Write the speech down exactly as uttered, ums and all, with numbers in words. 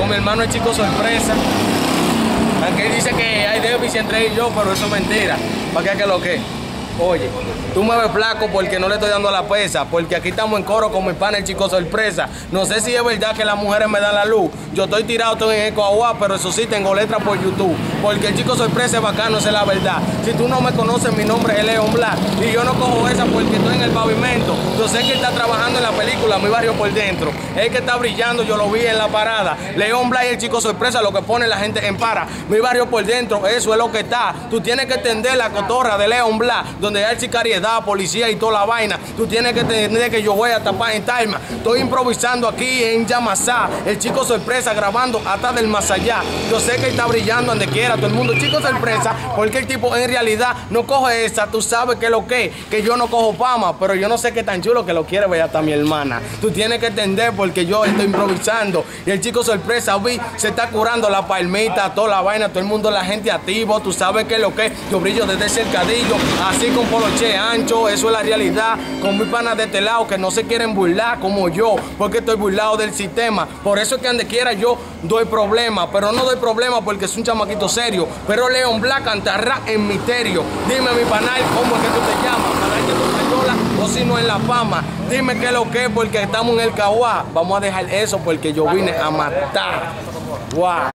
con mi hermano el Chico Sorpresa. Aunque él dice que hay déficit entre él y yo, pero eso es mentira. ¿Para qué que lo que? Oye, tú me ves flaco porque no le estoy dando la pesa, porque aquí estamos en coro con mi pana el Chico Sorpresa. No sé si es verdad que las mujeres me dan la luz. Yo estoy tirado, estoy en Ecoagua, pero eso sí, tengo letras por YouTube. Porque el Chico Sorpresa es bacano, esa es la verdad. Si tú no me conoces, mi nombre es León Black. Y yo no cojo esa porque estoy en el pavimento. Yo sé que él está trabajando en la película, Mi Barrio por Dentro. Es que está brillando, yo lo vi en la parada. León Black y el Chico Sorpresa, lo que pone la gente en para. Mi Barrio por Dentro, eso es lo que está. Tú tienes que entender la cotorra de León Black, donde hay sicariedad, policía y toda la vaina. Tú tienes que entender que yo voy a tapar en Taima. Estoy improvisando aquí en Yamasá. El Chico Sorpresa grabando hasta del más allá. Yo sé que él está brillando donde quiera, todo el mundo. Chico Sorpresa, porque el tipo en realidad no coge esa. Tú sabes que lo que, que yo no cojo fama, pero yo no sé qué tan chulo que lo quiere ver hasta mi hermana. Tú tienes que entender porque yo estoy improvisando. Y el Chico Sorpresa, vi, se está curando la palmita, toda la vaina, todo el mundo, la gente activo. Tú sabes que lo que, yo brillo desde cercadillo, así con poloche ancho, eso es la realidad. Con mis panas de este lado que no se quieren burlar como yo, porque estoy burlado del sistema. Por eso es que donde quiera yo doy problemas, pero no doy problemas porque es un chamaquito serio. Pero León Black cantará en misterio. Dime mi panal, ¿cómo es que tú te llamas? ¿Canal de tu payola o si no en La Fama? Dime qué es lo que es porque estamos en el Caguá. Vamos a dejar eso porque yo vine a matar. Wow.